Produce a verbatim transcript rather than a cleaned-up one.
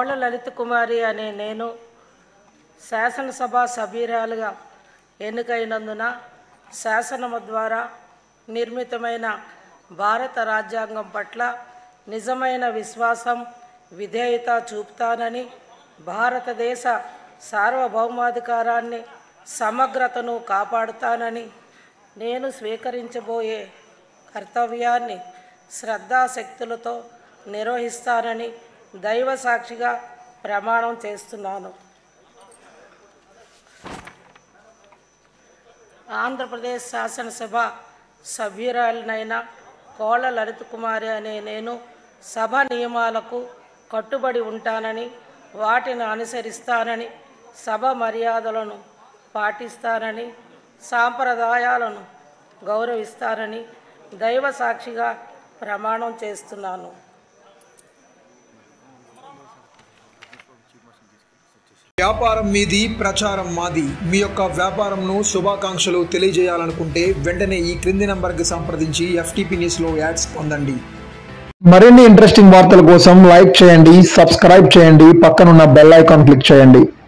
కోళ్ళ లలిత కుమారి అనే నేను శాసనసభ సభ్యురాలుగా ఎన్నికైనందున శాసనము ద్వారా నిర్మితమైన భారత రాజ్యాంగం పట్ల నిజమైన విశ్వాసం విధేయత చూపుతానని, భారతదేశ సార్వభౌమాధికారాన్ని సమగ్రతను కాపాడుతానని, నేను స్వీకరించబోయే కర్తవ్యాన్ని శ్రద్ధాశక్తులతో నిర్వహిస్తానని దైవ సాక్షిగా ప్రమాణం చేస్తున్నాను. ఆంధ్రప్రదేశ్ శాసనసభ సభ్యురాలినైన కోళ్ళ లలిత కుమారి అనే నేను సభ నియమాలకు కట్టుబడి ఉంటానని, వాటిని అనుసరిస్తానని, సభ మర్యాదలను పాటిస్తానని, సాంప్రదాయాలను గౌరవిస్తానని దైవ సాక్షిగా ప్రమాణం చేస్తున్నాను. వ్యాపారం మీది, ప్రచారం మాది. మీ యొక్క వ్యాపారంను శుభాకాంక్షలు తెలియజేయాలనుకుంటే వెంటనే ఈ క్రింది నంబర్కి సంప్రదించి ఎఫ్టీపీ న్యూస్లో యాడ్స్ పొందండి. మరిన్ని ఇంట్రెస్టింగ్ వార్తల కోసం లైక్ చేయండి, సబ్స్క్రైబ్ చేయండి, పక్కనున్న బెల్ ఐకాన్ క్లిక్ చేయండి.